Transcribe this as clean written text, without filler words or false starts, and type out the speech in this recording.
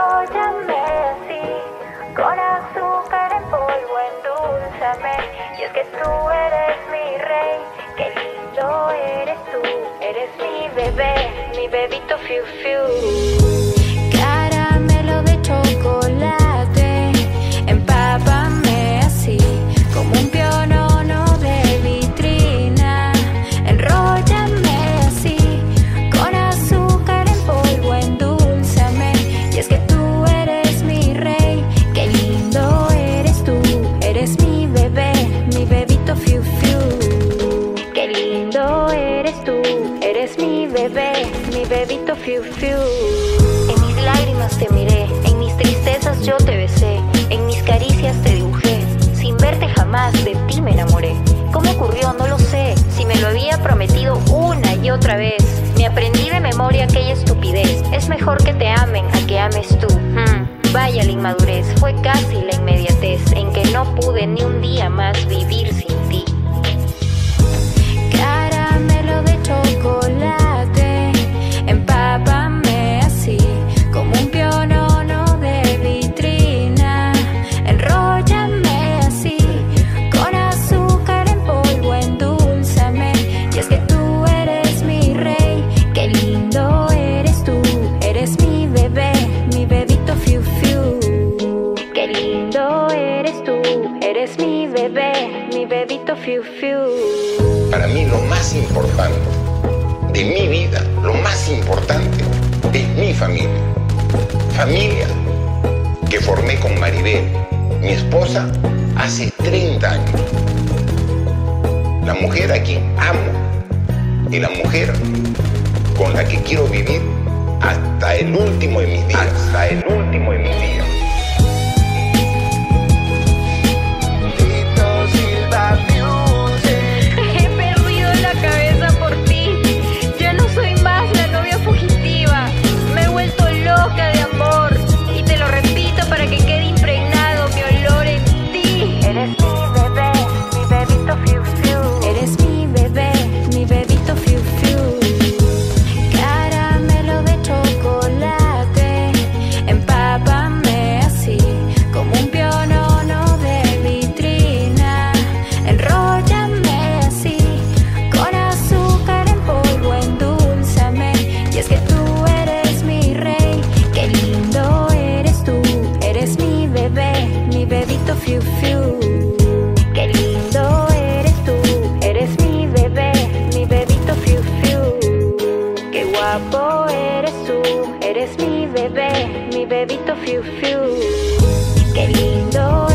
enróllame así, con azúcar en polvo, endulzame. Y es que tú eres mi rey, qué lindo eres tú. Eres mi bebito fiu fiu. Caramelo de chocolate, empápame así, como un pionono de vitrina. Enróllame así, con azúcar en polvo, endulzame. Y es que tú eres mi rey, qué lindo eres tú. Eres mi bebito fiu fiu. Qué lindo eres tú, eres mi bebito fiu fiu. En mis lágrimas te miré, en mis tristezas yo te besé, en mis caricias te dibujé. Sin verte jamás de ti me enamoré. ¿Cómo ocurrió? No lo sé. Si me lo había prometido una y otra vez. Me aprendí de memoria aquella estupidez. Es mejor que te amen a que ames tú. Vaya la inmadurez, fue casi la inmediatez en que no pude ni un día más vivir sin ti. Caramelo de chocolate, empápame así, como un pionono de vitrina. Enróllame así, con azúcar en polvo, endulzame. Y es que tú eres mi rey, qué lindo eres tú. Eres mi bebito fiu fiu. Qué lindo eres tú, eres mi bebito fiu fiu. Para mí lo más importante de mi vida, lo más importante es mi familia. Familia que formé con Maribel, mi esposa, hace 30 años. La mujer a quien amo y la mujer con la que quiero vivir hasta el último de mis días. Hasta el último de mis días. He perdido la cabeza por ti. Ya no soy más la novia fugitiva. Me he vuelto loca de amor. Y te lo repito para que quede impregnado mi olor en ti. Eres mi bebito fiu fiu. Eres mi bebito fiu fiu. Caramelo de chocolate, empápame así, como un pionono de vitrina. Enróllame así, con azúcar en polvo, endulzame. Y es que tú eres mi rey, qué lindo eres tú. Eres mi bebito fiu fiu. Qué lindo eres tú, eres mi bebito fiu fiu. Qué guapo eres tú, eres mi bebito fiu fiu. Qué lindo